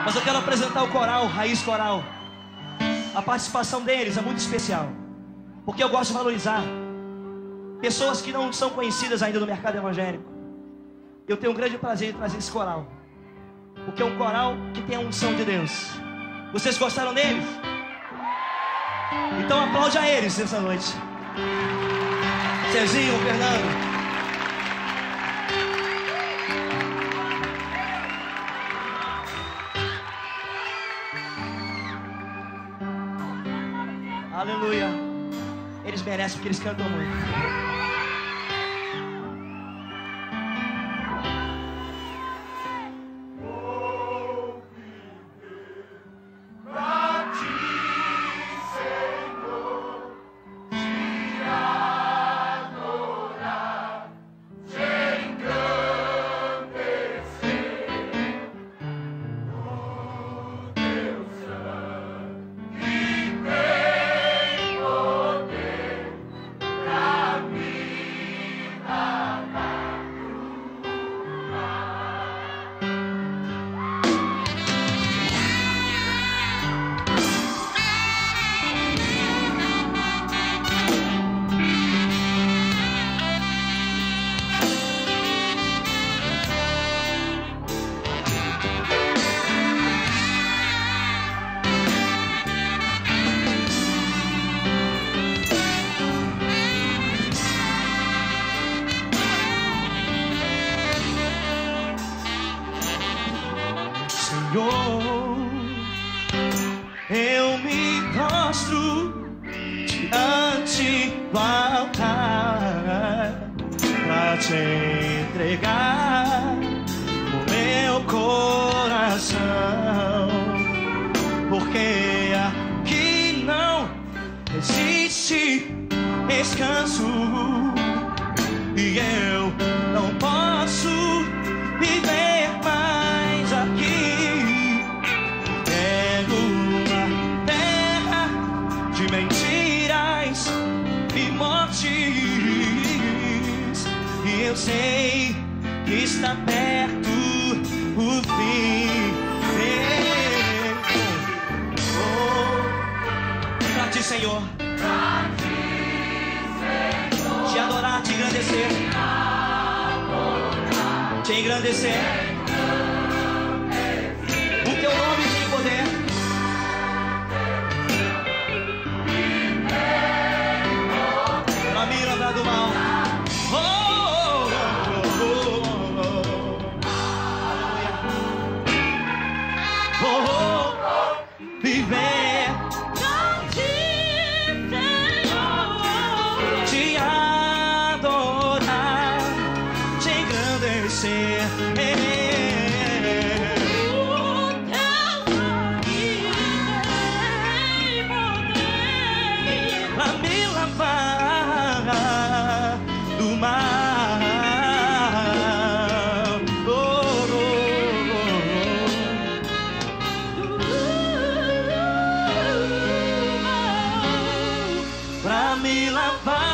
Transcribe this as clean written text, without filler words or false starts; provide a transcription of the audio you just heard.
Mas eu quero apresentar o coral, Raiz Coral. A participação deles é muito especial, porque eu gosto de valorizar pessoas que não são conhecidas ainda no mercado evangélico. Eu tenho um grande prazer de trazer esse coral, porque é um coral que tem a unção de Deus. Vocês gostaram deles? Então aplaude a eles essa noite. Cezinho, Fernando. Aleluia. Eles merecem porque eles cantam muito. Eu me prostro diante do altar pra te entregar o meu coração, porque aqui não existe descanso e eu não posso viver mais aqui. Mentiras e mortes, e eu sei que está perto o fim. Pra ti, Senhor, te adorar, te engrandecer, te engrandecer. O teu nome tem poder. Do mal. Viver te adorar, te engrandecer. Pra me lavar do mal. Pra me lavar